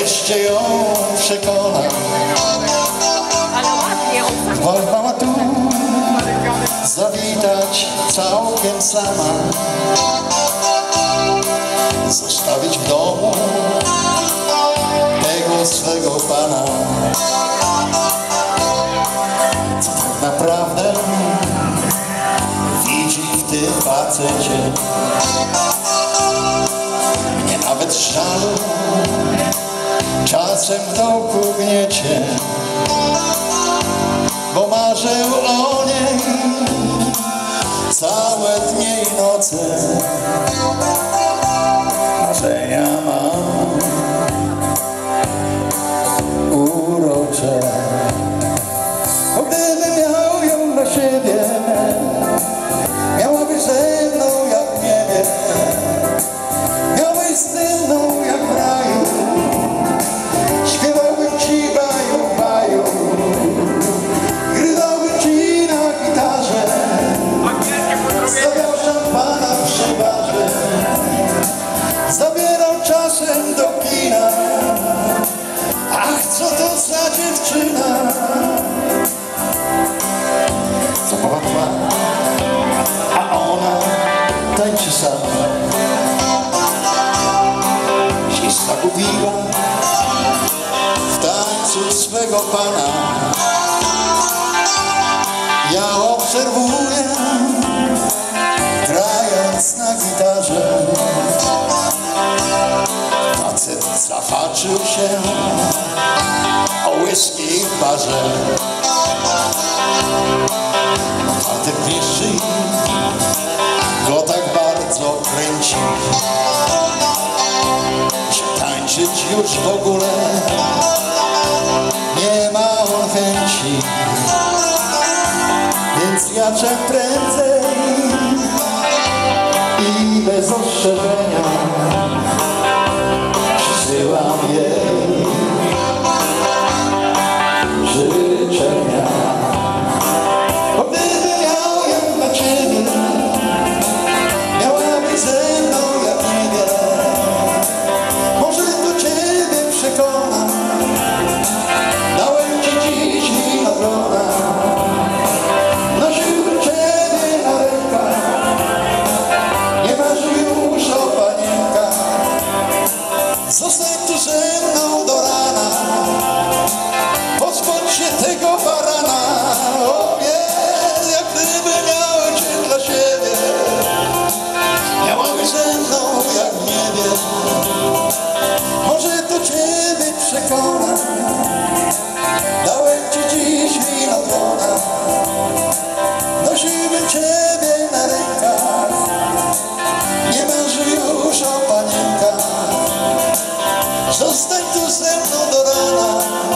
wreszcie ją przekonam. Wolę mama tu zawitać całkiem sama, zostawić w domu tego swego pana. Co tak naprawdę widzi w tym facecie? Mnie nawet z żalu czasem w dołku gniecie, bo marzył o niej całe dnie i noce. Marzenia mam urocze, bo gdybym miał ją dla siebie, miałabyś ze mną jak w niebie, miałbyś ze mną jak w raju, śpiewałbym ci baju, baju, grywałbym ci na gitarze, stawiał szampana przy barze, zabierał czasem do kina. Ach, co to za dziewczyna, zabawa trwa, a ona tańczy sama. Się zagubiła w tańcu swego pana. Ja obserwuję, grając na gitarze. Facet zahaczył się o whisky w barze. Otwarty pieszczy go tak bardzo kręci, że tańczyć już w ogóle nie ma on chęci. Więc ja czym prędzej i bez ostrzeżenia przysyłam jej życzenia. Bo gdyby miał ją dla ciebie, miałabyś ze mną jak niebie. Może do ciebie przekonam, dałem ci dziś winogrona. Nosiłbym ciebie na rękach, nie marzy już o panienkach. Zostań tu ze mną do rana, pozbądź się tego barana. O nie, jak gdyby miał cię dla siebie, miałabyś ze mną jak w niebie. Może do ciebie przekonam, dałem ci dziś winogrona. Nosiłbym ciebie na rękach, nie marzy już o panienkach. Zostań tu ze mną do rana.